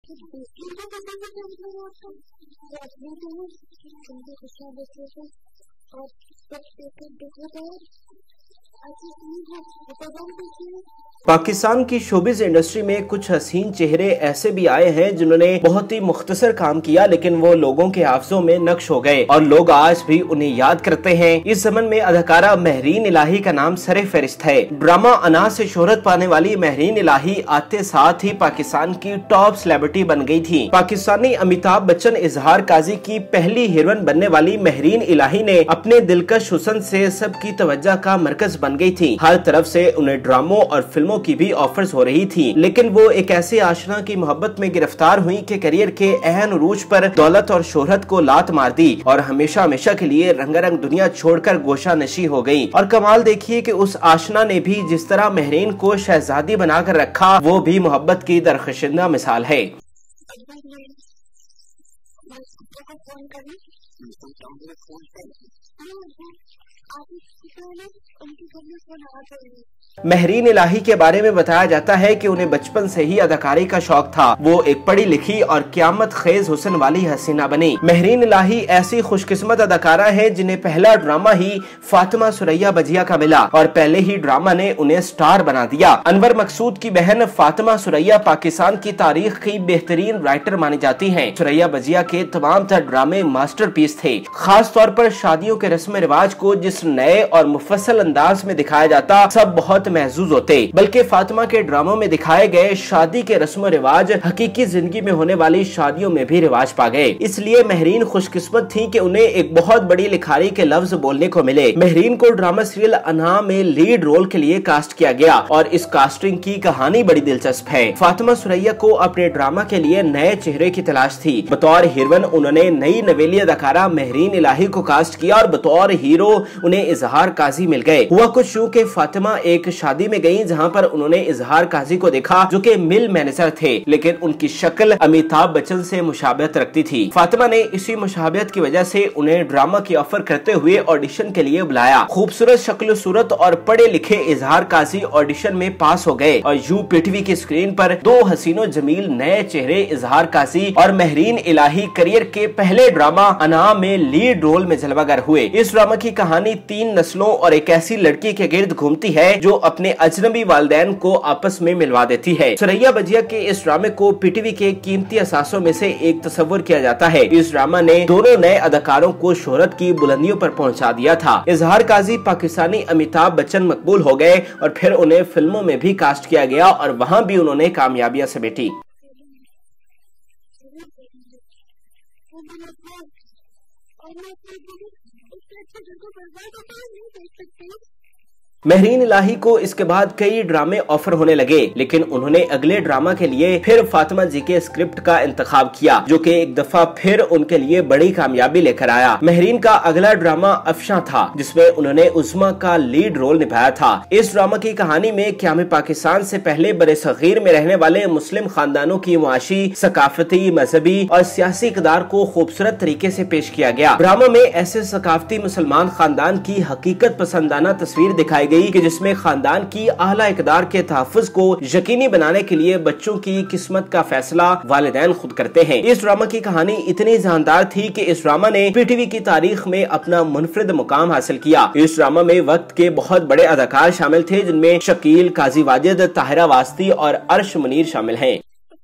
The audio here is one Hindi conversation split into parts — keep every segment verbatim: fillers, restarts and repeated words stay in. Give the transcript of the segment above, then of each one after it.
पाकिस्तान की शोबिज़ इंडस्ट्री में कुछ हसीन चेहरे ऐसे भी आए हैं जिन्होंने बहुत ही मुख्तसर काम किया, लेकिन वो लोगों के हाफजों में नक्श हो गए और लोग आज भी उन्हें याद करते हैं। इस ज़मन में अदाकारा महरीन इलाही का नाम सरे फहरिस्त है। ड्रामा अना से शोहरत पाने वाली महरीन इलाही आते साथ ही पाकिस्तान की टॉप सेलिब्रिटी बन गई थी। पाकिस्तानी अमिताभ बच्चन इजहार काजी की पहली हीरोइन बनने वाली महरीन इलाही ने अपने दिलकश हुस्न से सबकी तवज्जो का मरकज बन गई थी। हर तरफ से उन्हें ड्रामों और फिल्मों की भी ऑफर्स हो रही थी, लेकिन वो एक ऐसे आशना की मोहब्बत में गिरफ्तार हुई कि करियर के अहम उरूज पर दौलत और शोहरत को लात मार दी और हमेशा हमेशा के लिए रंगारंग दुनिया छोड़कर गोशा नशी हो गई। और कमाल देखिए कि उस आशना ने भी जिस तरह महरीन को शहजादी बनाकर रखा, वो भी मोहब्बत की दरख्शांदा मिसाल है। महरीन इलाही के बारे में बताया जाता है कि उन्हें बचपन से ही अदाकारी का शौक था। वो एक पढ़ी लिखी और क़यामत खेज हुस्न वाली हसीना बनी। महरीन इलाही ऐसी खुशकिस्मत अदाकारा है जिन्हें पहला ड्रामा ही फातिमा सुरैया बजिया का मिला और पहले ही ड्रामा ने उन्हें स्टार बना दिया। अनवर मकसूद की बहन फातिमा सुरैया पाकिस्तान की तारीख की बेहतरीन राइटर मानी जाती है। सुरैया बजिया के तमाम तर ड्रामे मास्टरपीस थे। खास तौर पर शादियों के रस्म रिवाज को जिस नए और मुफस्सल अंदाज में दिखाया जाता, सब बहुत महजूज होते। बल्कि फातिमा के ड्रामों में दिखाए गए शादी के रस्म रिवाज हकीकी जिंदगी में होने वाली शादियों में भी रिवाज पा गए। इसलिए महरीन खुशकिस्मत थी कि उन्हें एक बहुत बड़ी लिखारी के लफ्ज बोलने को मिले। महरीन को ड्रामा सीरियल अना में लीड रोल के लिए कास्ट किया गया और इस कास्टिंग की कहानी बड़ी दिलचस्प है। फातिमा सुरैया को अपने ड्रामा के लिए नए चेहरे की तलाश थी। बतौर हीरोइन उन्होंने नई नवेली अदाकारा महरीन इलाही को कास्ट किया और बतौर हीरो उन्हें इजहार काजी मिल गए। हुआ कुछ यूं कि फातिमा एक शादी में गई जहां पर उन्होंने इजहार काजी को देखा जो कि मिल मैनेजर थे, लेकिन उनकी शक्ल अमिताभ बच्चन से मुशाबहत रखती थी। फातिमा ने इसी मुशाबहत की वजह से उन्हें ड्रामा की ऑफर करते हुए ऑडिशन के लिए बुलाया। खूबसूरत शक्ल सूरत और पढ़े लिखे इजहार काजी ऑडिशन में पास हो गए और यू पृथ्वी की स्क्रीन पर दो हसीनो जमील नए चेहरे इजहार काजी और महरीन इलाही करियर के पहले ड्रामा अना में लीड रोल में जलवागर हुए। इस ड्रामा की कहानी तीन नस्लों और एक ऐसी लड़की के गिर्द घूमती है जो अपने अजनबी वालिदैन को आपस में मिलवा देती है। सुरैया बजिया के इस ड्रामे को पीटीवी के कीमती असासों में से एक तस्वुर किया जाता है। इस ड्रामा ने दोनों नए अदाकारों को शोहरत की बुलंदियों पर पहुंचा दिया था। इजहार काजी पाकिस्तानी अमिताभ बच्चन मकबूल हो गए और फिर उन्हें फिल्मों में भी कास्ट किया गया और वहाँ भी उन्होंने कामयाबियां समेटी। महरीन इलाही को इसके बाद कई ड्रामे ऑफर होने लगे, लेकिन उन्होंने अगले ड्रामा के लिए फिर फातिमा जी के स्क्रिप्ट का इंतखाब किया जो कि एक दफा फिर उनके लिए बड़ी कामयाबी लेकर आया। महरीन का अगला ड्रामा अफशा था जिसमें उन्होंने उस्मा का लीड रोल निभाया था। इस ड्रामा की कहानी में क़याम पाकिस्तान से पहले बरे सगीर में रहने वाले मुस्लिम खानदानों की मुआशी, सकाफती, मजहबी और सियासी इक़दार को खूबसूरत तरीके से पेश किया गया। ड्रामा में ऐसे सकाफती मुसलमान खानदान की हकीकत पसंदाना तस्वीर दिखाई गई कि जिसमें खानदान की आला इक़दार के तहफ़्फ़ुज़ को यकीनी बनाने के लिए बच्चों की किस्मत का फैसला वालिदैन खुद करते हैं। इस ड्रामा की कहानी इतनी जानदार थी कि इस ड्रामा ने पीटीवी की तारीख में अपना मुनफरिद मुकाम हासिल किया। इस ड्रामा में वक्त के बहुत बड़े अदाकार शामिल थे जिनमें शकील, काजी वाजिद, ताहिरा वास्ती और अर्श मुनीर शामिल हैं।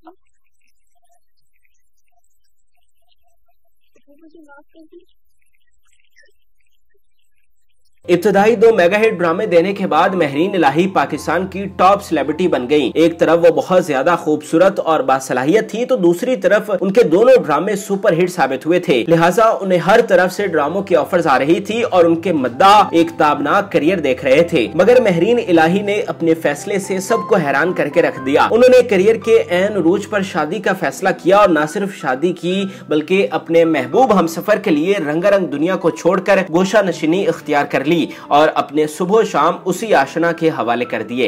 इब्तदाई दो मेगा हिट ड्रामे देने के बाद महरीन इलाही पाकिस्तान की टॉप सेलिब्रिटी बन गयी। एक तरफ वो बहुत ज्यादा खूबसूरत और बासलाहियत थी तो दूसरी तरफ उनके दोनों ड्रामे सुपर हिट साबित हुए थे, लिहाजा उन्हें हर तरफ से ड्रामों की ऑफर्स आ रही थी और उनके मद्दाह एक ताबनाक करियर देख रहे थे। मगर महरीन इलाही ने अपने फैसले से सबको हैरान करके रख दिया। उन्होंने करियर के ऐन उरूज पर शादी का फैसला किया और न सिर्फ शादी की बल्कि अपने महबूब हमसफर के लिए रंगारंग दुनिया को छोड़कर गोशा नशीनी इख्तियार कर ली और अपने सुबह शाम उसी आशना के हवाले कर दिए।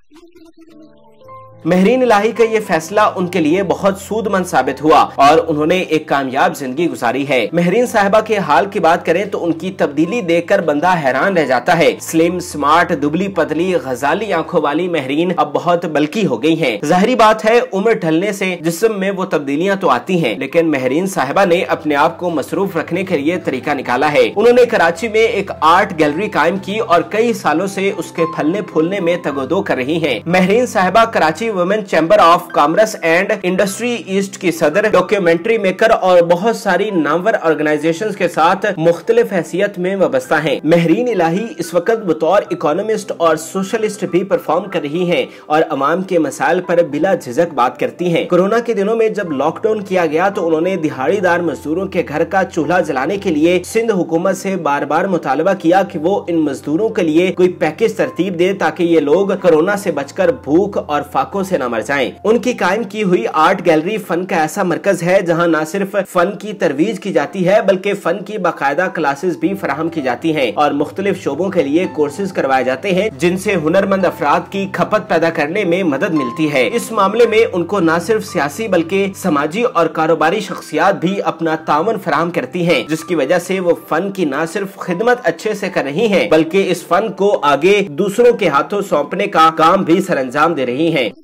महरीन इलाही का ये फैसला उनके लिए बहुत सूदमंद साबित हुआ और उन्होंने एक कामयाब जिंदगी गुजारी है। महरीन साहिबा के हाल की बात करें तो उनकी तब्दीली देखकर बंदा हैरान रह जाता है। स्लिम, स्मार्ट, दुबली पतली, गजाली आंखों वाली महरीन अब बहुत बल्की हो गई हैं। जाहिरी बात है, उम्र ढलने से जिस्म में वो तब्दीलियां तो आती हैं, लेकिन महरीन साहिबा ने अपने आप को मसरूफ रखने के लिए तरीका निकाला है। उन्होंने कराची में एक आर्ट गैलरी कायम की और कई सालों से उसके फलने फूलने में तगोदो कर रही है। महरीन साहिबा Karachi women chamber of commerce and industry east की सदर, डॉक्यूमेंट्री मेकर और बहुत सारी नामवर ऑर्गेनाइजेशंस के साथ मुख्तलिफ हैसियत में वाबस्ता हैं। महरीन इलाही इस वक्त बतौर इकोनॉमिस्ट और सोशलिस्ट भी परफॉर्म कर रही हैं और अवाम के मसाइल पर बिला झिझक बात करती हैं। कोरोना के दिनों में जब लॉकडाउन किया गया तो उन्होंने दिहाड़ीदार मजदूरों के घर का चूल्हा जलाने के लिए सिंध हुकूमत से बार बार मुतालबा किया कि वो इन मजदूरों के लिए कोई पैकेज तरतीब दे ताकि ये लोग कोरोना से बचकर भूख और फाकों से न मर जाएं। उनकी कायम की हुई आर्ट गैलरी फन का ऐसा मरकज है जहां न सिर्फ फन की तरवीज की जाती है बल्कि फन की बाकायदा क्लासेस भी फराहम की जाती हैं और मुख्तलिफ शोबों के लिए कोर्सेज करवाए जाते हैं जिनसे हुनरमंद अफराद की खपत पैदा करने में मदद मिलती है। इस मामले में उनको न सिर्फ सियासी बल्कि समाजी और कारोबारी शख्सियात भी अपना तावन फराहम करती हैं, जिसकी वजह से वो फन की न सिर्फ खिदमत अच्छे से कर रही हैं बल्कि इस फन को आगे दूसरों के हाथों सौंपने का काम भी सरअंजाम दे रही हैं।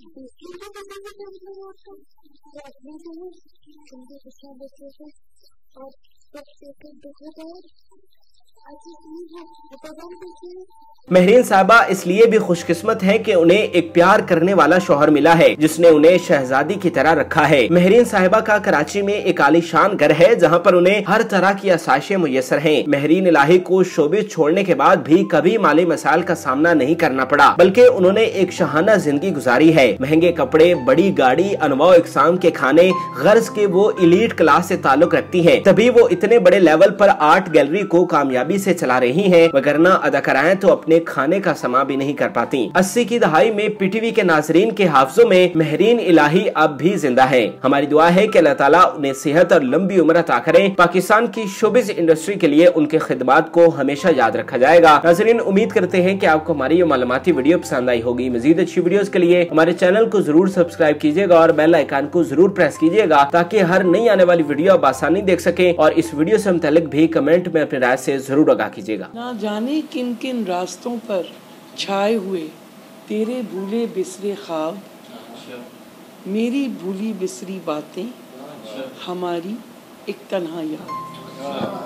महरीन साहिबा इसलिए भी खुशकिस्मत है कि उन्हें एक प्यार करने वाला शौहर मिला है जिसने उन्हें शहजादी की तरह रखा है। महरीन साहिबा का कराची में एक आलीशान घर है जहां पर उन्हें हर तरह की आसाइशें मुयस्सर हैं। महरीन इलाही को शोबे छोड़ने के बाद भी कभी माली मसाइल का सामना नहीं करना पड़ा बल्कि उन्होंने एक शाहाना जिंदगी गुजारी है। महंगे कपड़े, बड़ी गाड़ी, अनवाओ इकसाम के खाने, गर्ज के वो इलीट क्लास से ताल्लुक रखती है, तभी वो इतने बड़े लेवल पर आर्ट गैलरी को कामयाबी से चला रही है, वगरना अदाकाराएं तो अपने खाने का समा भी नहीं कर पाती। अस्सी की दहाई में पीटीवी के नाजरीन के हाफजों में महरीन इलाही अब भी जिंदा है। हमारी दुआ है कि अल्लाह ताला उन्हें सेहत और लंबी उम्र अता करें। पाकिस्तान की शोबिज इंडस्ट्री के लिए उनके खिदमात को हमेशा याद रखा जाएगा। नाजरीन, उम्मीद करते हैं कि आपको हमारी ये मालूमाती वीडियो पसंद आई होगी। मजीद अच्छी वीडियोस के लिए हमारे चैनल को जरूर सब्सक्राइब कीजिएगा और बेल आइकन को जरूर प्रेस कीजिएगा ताकि हर नई आने वाली वीडियो आप आसानी देख सके और इस वीडियो से मुतालिक भी कमेंट में अपनी राय से जरूर आगाह कीजिएगा। ना जाने किन किन रास्तों पर छाए हुए तेरे भूले बिसरे ख्वाब, मेरी भूली बिसरी बातें, हमारी एक तन्हा याद।